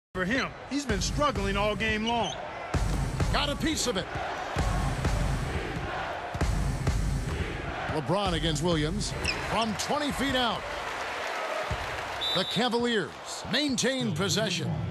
For him, he's been struggling all game long. Got a piece of it. LeBron against Williams from 20 feet out. The Cavaliers maintain possession.